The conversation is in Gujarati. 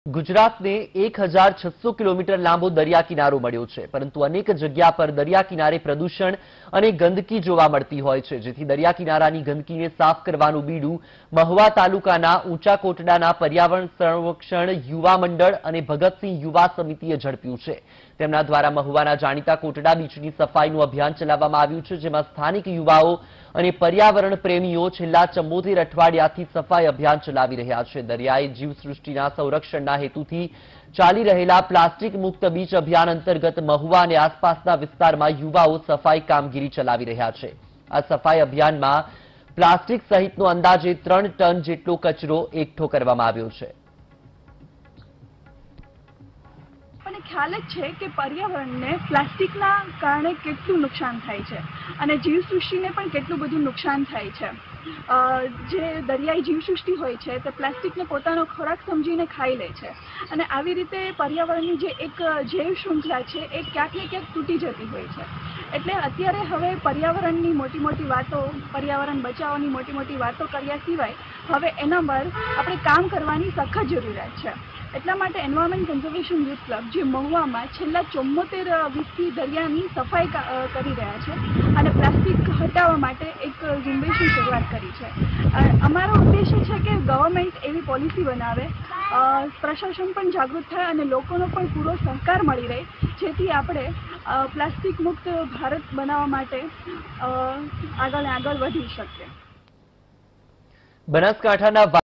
ગુજરાતને 1600 કિલોમીટર લાંબો દરિયા કિનારો મળ્યો છે, પરંતુ અનેક જગ્યા પર દરિયા કિનારે પ્રદૂષણ અને ગંદકી જોવા મળતી હોય છે, જેથી દરિયા કિનારાની ગંદકીને સાફ કરવાનું બીડું મહુવા તાલુકાના ઊંચા કોટડાના પર્યાવરણ સંરક્ષણ યુવા મંડળ અને ભગતસિંહ યુવા સમિતિએ ઝડપ્યું છે। તેમના દ્વારા મહુવાના જાણીતા કોટડા બીચની સફાઈનું અભિયાન ચલાવવામાં આવ્યું છે, જેમાં સ્થાનિક યુવાઓ અને પર્યાવરણ પ્રેમીઓ છેલ્લા 74 અઠવાડિયાથી સફાઈ અભિયાન ચલાવી રહ્યા છે। દરિયાઈ જીવસૃષ્ટિના સંરક્ષણના હેતુથી ચાલી રહેલા પ્લાસ્ટિક મુક્ત બીચ અભિયાન અંતર્ગત મહુવા અને આસપાસના વિસ્તારમાં યુવાઓ સફાઈ કામગીરી ચલાવી રહ્યા છે। આ સફાઈ અભિયાનમાં પ્લાસ્ટિક સહિતનો અંદાજે 3 ટન જેટલો કચરો એકઠો કરવામાં આવ્યો છે। ખ્યાલ જ છે કે પર્યાવરણને પ્લાસ્ટિકના કારણે કેટલું નુકસાન થાય છે અને જીવસૃષ્ટિને પણ કેટલું બધું નુકસાન થાય છે। જે દરિયાઈ જીવસૃષ્ટિ હોય છે તે પ્લાસ્ટિકને પોતાનો ખોરાક સમજીને ખાઈ લે છે અને આવી રીતે પર્યાવરણની જે એક જૈવ શૃંખલા છે એ ક્યાંક ને ક્યાંક તૂટી જતી હોય છે। એટલે અત્યારે હવે પર્યાવરણની મોટી મોટી વાતો, પર્યાવરણ બચાવવાની મોટી મોટી વાતો કર્યા સિવાય હવે એના પર આપણે કામ કરવાની સખત જરૂરિયાત છે। એટલા માટે એન્વાયરમેન્ટ કન્ઝર્વેશન યુથ ક્લબ જે મહુવામાં છેલ્લા 74 વીસથી દરિયાની સફાઈ કરી રહ્યા છે અને પ્લાસ્ટિક હટાવવા માટે એક ઝુંબેશની શરૂઆત કરી છે। અમારો ઉદ્દેશ્ય છે કે ગવર્મેન્ટ એવી પોલિસી બનાવે, પ્રશાસન પણ જાગૃત થાય અને લોકોનો પણ પૂરો સહકાર મળી રહે, જેથી આપણે પ્લાસ્ટિક મુક્ત ભારત બનાવવા માટે આગળ વધી શકીએ। બનાસકાંઠાના